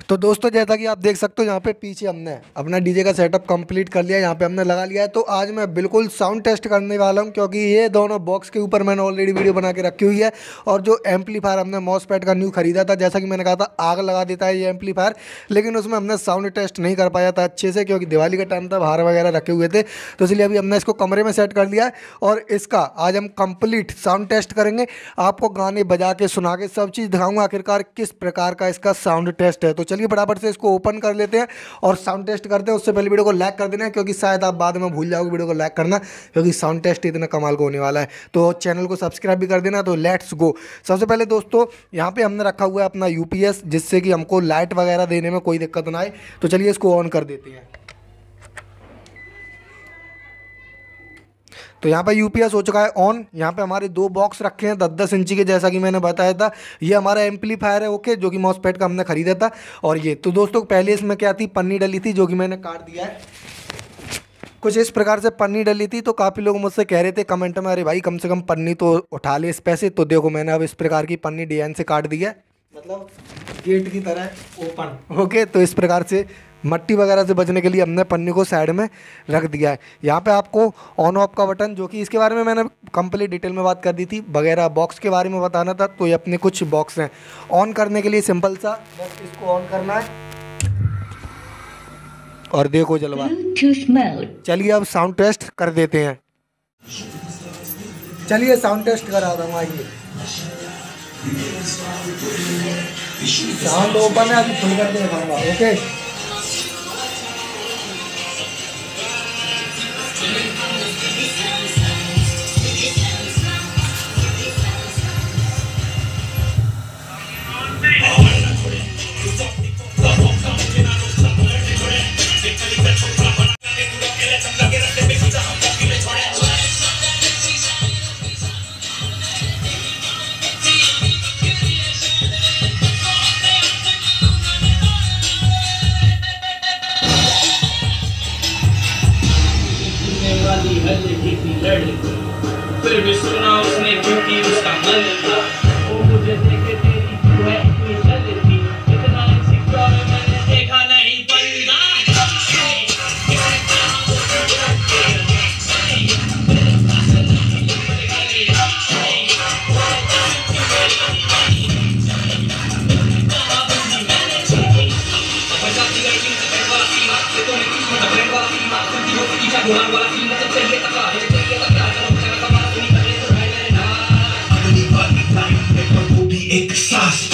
तो दोस्तों जैसा कि आप देख सकते हो यहाँ पे पीछे हमने अपना डीजे का सेटअप कंप्लीट कर लिया, यहाँ पे हमने लगा लिया है। तो आज मैं बिल्कुल साउंड टेस्ट करने वाला हूँ, क्योंकि ये दोनों बॉक्स के ऊपर मैंने ऑलरेडी वीडियो बना के रखी हुई है। और जो एम्पलीफायर हमने मॉसफेट का न्यू खरीदा था, जैसा कि मैंने कहा था आग लगा देता है ये एम्पलीफायर, लेकिन उसमें हमने साउंड टेस्ट नहीं कर पाया था अच्छे से, क्योंकि दिवाली का टाइम था, बाहर वगैरह रखे हुए थे। तो इसलिए अभी हमने इसको कमरे में सेट कर लिया है और इसका आज हम कंप्लीट साउंड टेस्ट करेंगे। आपको गाने बजा के सुना के सब चीज़ दिखाऊंगा आखिरकार किस प्रकार का इसका साउंड टेस्ट है। तो चलिए फटाफट से इसको ओपन कर लेते हैं और साउंड टेस्ट करते हैं। उससे पहले वीडियो को लाइक कर देना है, क्योंकि शायद आप बाद में भूल जाओगे वीडियो को लाइक करना, क्योंकि साउंड टेस्ट इतना कमाल का होने वाला है। तो चैनल को सब्सक्राइब भी कर देना। तो लेट्स गो। सबसे पहले दोस्तों यहाँ पे हमने रखा हुआ है अपना यूपीएस, जिससे कि हमको लाइट वगैरह देने में कोई दिक्कत ना आए। तो चलिए इसको ऑन कर देते हैं। तो यहाँ पे यूपीएस हो चुका है ऑन। यहाँ पे हमारे दो बॉक्स रखे हैं 10-10 इंची के, जैसा कि मैंने बताया था। ये हमारा एम्पलीफायर है, ओके, जो कि मॉसफेट का हमने खरीदा था। और ये तो दोस्तों पहले इसमें क्या थी, पन्नी डली थी, जो कि मैंने काट दिया है। कुछ इस प्रकार से पन्नी डली थी। तो काफ़ी लोग मुझसे कह रहे थे कमेंट में, अरे भाई कम से कम पन्नी तो उठा ले इस पैसे। तो देखो मैंने अब इस प्रकार की पन्नी डिजाइन से काट दी है, मतलब गेट की तरह ओपन, ओके। तो इस प्रकार से मट्टी वगैरह से बचने के लिए हमने पन्नी को साइड में रख दिया है। यहाँ पे आपको ऑन ऑफ का बटन, जो कि इसके बारे में मैंने कंप्लीट डिटेल में बात कर दी थी, वगैरह बॉक्स के बारे में बताना था। तो ये अपने कुछ बॉक्स हैं। ऑन करने के लिए सिंपल सा बस इसको ऑन करना है और देखो जलवा। चलिए अब साउंड टेस्ट कर देते हैं। चलिए साउंड टेस्ट करा रहा हूँ, आइए। साउंड ओपन है, अभी खुल करके दिखाऊंगा, ओके। फिर भी सुना उसने क्योंकि उसका मन था। वो मुझे देखे तेरी तू है इतनी जलती, इतना इंसिक्योर मैंने देखा नहीं बंदा। एक सांस